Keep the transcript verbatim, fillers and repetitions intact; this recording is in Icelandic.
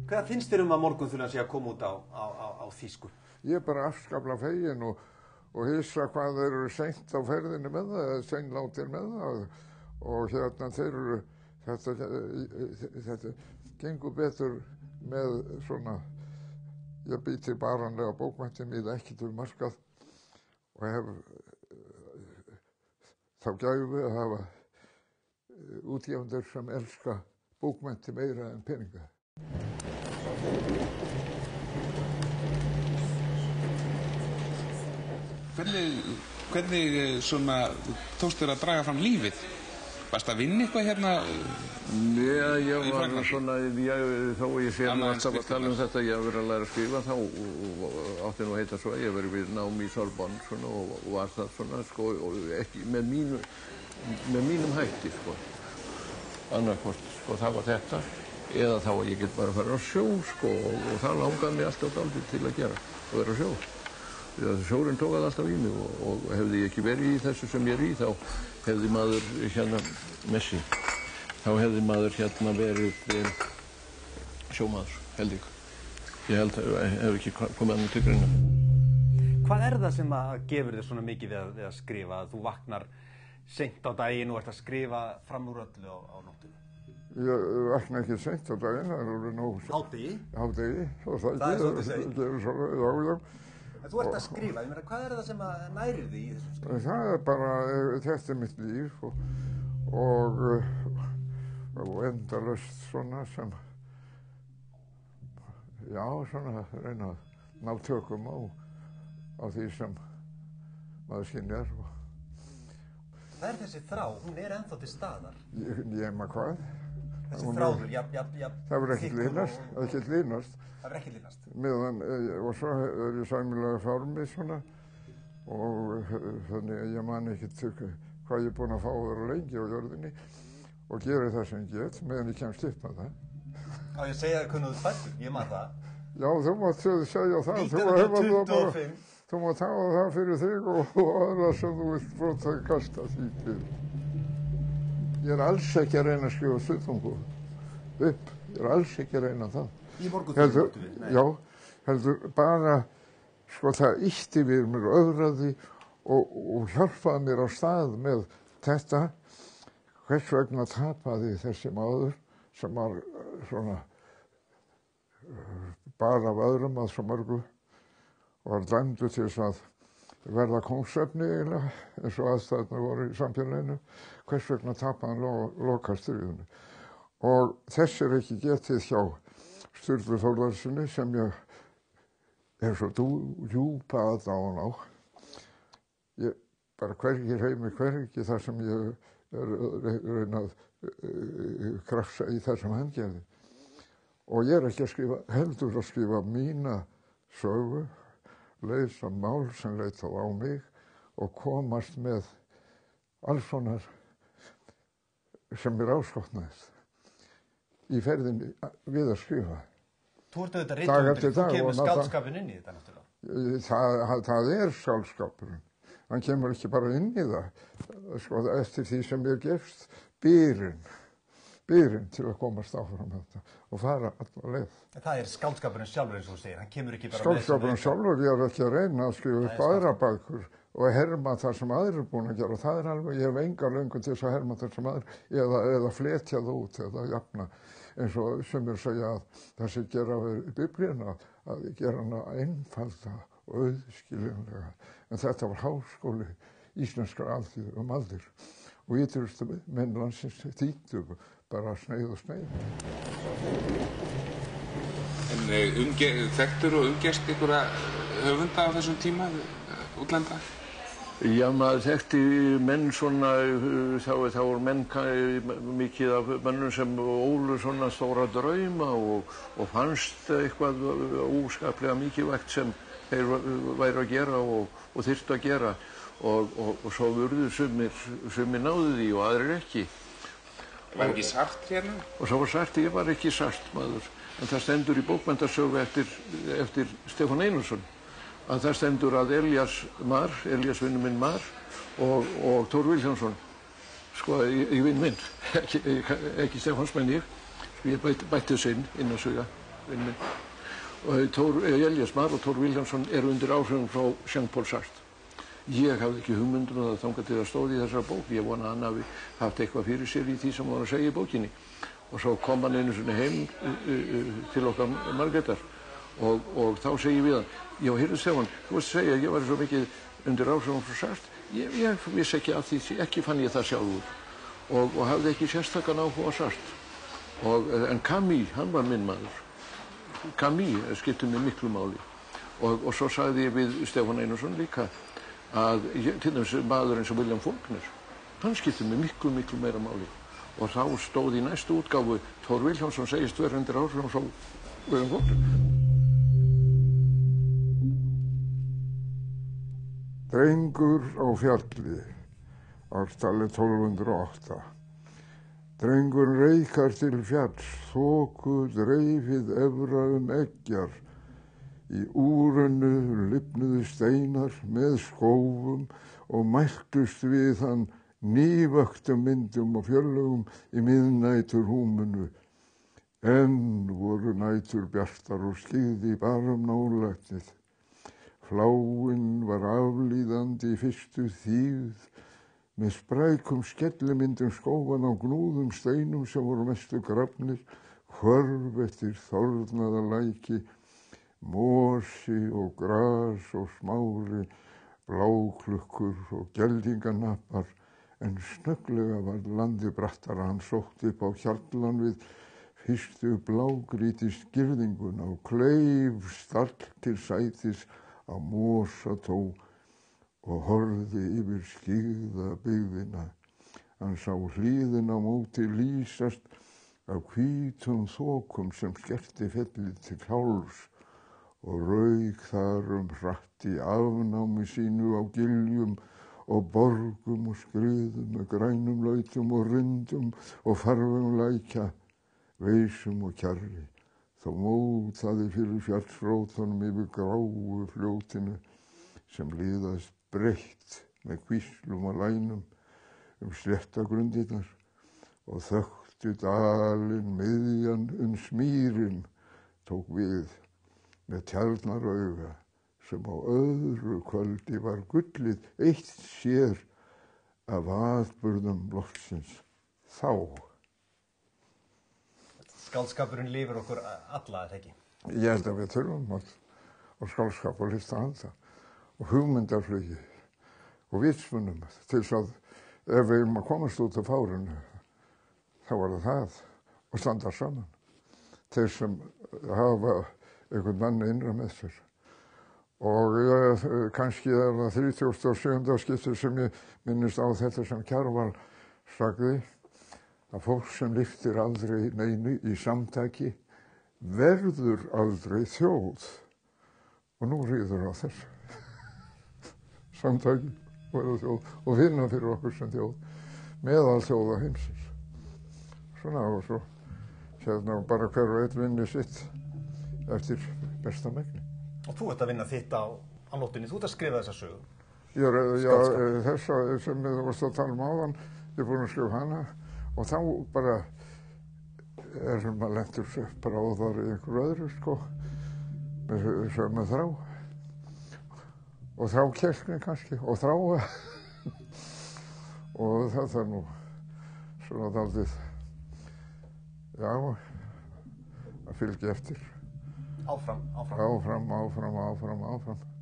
Hvað finnst þér um að Morgunþulan sé að koma út á, á, á, á þýsku? Ég er bara afskaplega feginn og, og hissa hvað þeir eru seint á ferðinni með það, eða seinlátir með það. Og hérna þeir eru, þetta, þetta gengur betur með svona, ég bý til baranlega bókmenntir, mér ekki til markað og hef þá gæfu að hafa útgefundur sem elska bókmenntir meira en peninga. Hvernig, hvernig svona, tókst þér að draga fram lífið? Varst að vinna eitthvað hérna? Nei, ég var svona, ég, þó ég sé nú alltaf að tala um þetta, ég hef verið að læra að skrifa þá og átti nú að heita svo, ég hef verið við nám í Sorbonne svona og, og var það svona, sko, og ekki með mínu, með mínum hætti, sko. Annarkvort, sko, það var þetta, eða þá að ég get bara að fara á sjó, sko, og, og það langaði mig alltaf dálítið til að gera, að vera á sjó. Því að sjórinn tók það alltaf í mig og, og hefði ég ekki verið í þessu sem ég er í, þá hefði maður hérna, Messi, þá hefði maður hérna verið eh, sjómaður, held ég. Ég held að ég hef ekki komið annað til greina. Hvað er það sem að gefur þér svona mikið við að, við að skrifa? Að þú vaknar seint á daginn og ert að skrifa fram úr öllu á, á nóttunum? Ég vakna ekki seint á daginn, það eru nóg... Hádegi? Hádegi, og það, það er svolítið seint. Það er svolítið, já, já. En þú ert að skrifa, ég meina, hvað er það sem að nærir þig í þessum skrifum? Það er bara, þetta er mitt líf og, og, og endalaust svona sem, já, svona reyna að ná tökum á, á því sem maður skynjar. Það er þessi þrá, hún er ennþá til staðar. Ég, ég maður hvað? Þessi þráður, jafn, jafn, jafn... Það verður ekkert línast, það er ekkert línast. Það verður ekkert línast. Meðan, og svo er ég sæmilega formi svona og þannig að ég man ekkert hvað ég er búinn að fá að vera lengi á jörðinni og gera það sem ég get meðan ég kemst upp með það. Á ég segja það hvernig þú fættur, ég man það. Já, þú mátt segja það. nítján hundruð tuttugu og fimm. Þú mátt hafa það fyrir þig og, og aðra sem þú vilt brota að kasta því til. Ég er alls ekki að reyna að skrifa stuttungu upp, ég er alls ekki að reyna það. Í Morgunþulan, við? Nei. Já, heldur bara, sko það ýtti við mér öðraði og, og hjálpaði mér á stað með þetta. Hvers vegna tapaði þessi maður sem var svona bara af öðrum að svo mörgu og var dæmdur til þess að verða kóngsefni eiginlega, eins og aðstæðurnar voru í samfélaginu, hvers vegna tapaði hann lo lokastríðinu. Og þess er ekki getið hjá Sturlu Þórðarsyni sem ég er svo djúpa aðdáun á. Ég bara hvergi heimi hvergi þar sem ég er reyna að uh, krafsa í það sem hann gerði. Og ég er ekki að skrifa, heldur að skrifa mína sögu, leysa mál sem leitað á mig og komast með alls konar sem mér áskotnaðist í ferðinni við að skrifa. Þú ert auðvitað rithöfundur, þú kemur skáldskapinn inn í þetta náttúrulega. Það, það er skáldskapurinn. Hann kemur ekki bara inn í það, sko, eftir því sem ég gefst byrinn. byrinn til að komast áfram þetta og fara alla leið. Það er skáldskapurinn sjálfur eins og þú segir, hann kemur ekki bara skáldskapurinn sjálfur, ég er ekki að reyna að skrifa upp aðra bækur og herma það sem aðrir er búin að gera. Það er alveg, ég hef enga löngu til þess að herma það sem aðrir, eða, eða fletja það út eða jafna, eins og sumir segja að það sé gera við Biblíuna, að gera hana einfalda og auðskiljanlega. En þetta var háskóli íslenskrar alþýðu um aldir og ítrustu menn landsins þýddu bara sneið og sneið. En umge þekktur og umgerst einhverja höfunda á þessum tíma, útlenda? Já, maður þekkti menn svona, þá, þá voru menn mikið af mennum sem ólu svona stóra drauma og, og fannst eitthvað óskaplega mikilvægt sem þeir væru að gera og, og þyrftu að gera og, og, og svo vurðu sumir, sumir náðu því og aðrir ekki. Var ekki Sart hérna? Og svo var Sart, ég var ekki Sart maður, en það stendur í bókmenntasögu eftir, eftir Stefán Einarsson að það stendur að Elías Mar, Elías vinnu minn Mar og, og Thor Vilhjálmsson, sko, í vinn minn, ekki, ekki Stefáns menn ég, ég bætti, bætti þess inn inn að sögja vinn minn. Og Tór, Elías Mar og Thor Vilhjálmsson eru undir áhrifum frá Jean-Paul Sartre. Ég hafði ekki hugmyndum að það þangað til að stóð í þessari bók. Ég vona að hann hafi haft eitthvað fyrir sér í því sem hann var að segja í bókinni. Og svo kom hann einu sinni heim uh, til okkar Margrétar og, og þá segi ég við hann, já, heyrðu Stefán, þú veist að segja að ég var svo mikið undir áhrifum frá Sartre. Ég, ég vissi ekki af því, ekki fann ég það sjálfur og, og hafði ekki sérstakann áhuga á Sartre. Og, en Camus, hann var minn maður. Camus skipti mig miklu máli. Og, og svo sagði ég við Stefán Einarsson líka að ég, til dæmis maður eins og William Faulkner, hann skipti mig miklu, miklu meira máli. Og þá stóð í næstu útgáfu Thor Vilhjálmsson segist vera undir áhrifum frá William Faulkner. Drengur á fjalli, ártalið tólf hundruð og átta. Drengur reikar til fjalls, þoku dreifið efra um eggjar. Í úrinu lifnuðu steinar með skófum og mæltust við hann nývöktum myndum og fjörlegum í miðnæturhúminu. Enn voru nætur bjartar og skyggði bara um nálægnið. Fláinn var aflíðandi í fyrstu þýð með sprækum skellimyndum skófan á gnúðum steinum sem voru mestu grafnir, hvörf eftir þornaða læki, mosi og gras og smári, bláklukkur og geldinganappar, en snögglega var landið brattara. Hann sótti upp á hjallan við fyrstu blágrýtis girðinguna og kleif stall til sætis á mosató og horfði yfir skyggða byggðina. Hann sá hlíðina á móti lýsast af hvítum þokum sem skerti fellið til hálfs og rauk þar um hratt í afnámi sínu á giljum og borgum og skriðum með grænum lautum og rindum og farvegum lækja, veisum og kjarri. Þó mótaði fyrir fjallsrótunum yfir gráu fljótinu sem liðast breitt með kvíslum og lænum um sléttagrundirnar og þöktu dalinn miðjan uns mýrin tók við með tjarnarauga sem á öðru kvöldi var gullið eitt sér af atburðum loftsins þá. Skáldskapurinn lifir okkur alla, er það ekki? Ég held að við þurfum að skáldskap og listahanda og hugmyndaflugi og vitsmunum til þess að ef við erum að komast út af fárinu þá var það og standa saman. Þeir sem hafa einhvern mann innra með sér. Og ég, kannski er það þrítugasta og sjöunda skipti sem ég minnist á þetta sem Kjarval sagði, að fólk sem lyftir aldrei neinu í samtaki verður aldrei þjóð. Og nú ríður á þessu. Samtaki verður þjóð og vinna fyrir okkur sem þjóð, meðal þjóða heimsins. Svona og svo, hérna bara hver og einn vinni sitt eftir besta megni. Og þú ert að vinna þitt á, á nóttunni, þú ert að skrifa þessa sögu. Já, já þessa sem við varst að tala um áðan, ég er búinn að skrifa hana og þá bara er maður lentur bráðar í einhverju öðru, sko, með sömu þrá. Og þrákelkni kannski, og þrá. Og það er nú svona dálítið, já, að fylgja eftir. Áfram, áfram. Áfram, áfram, áfram, áfram.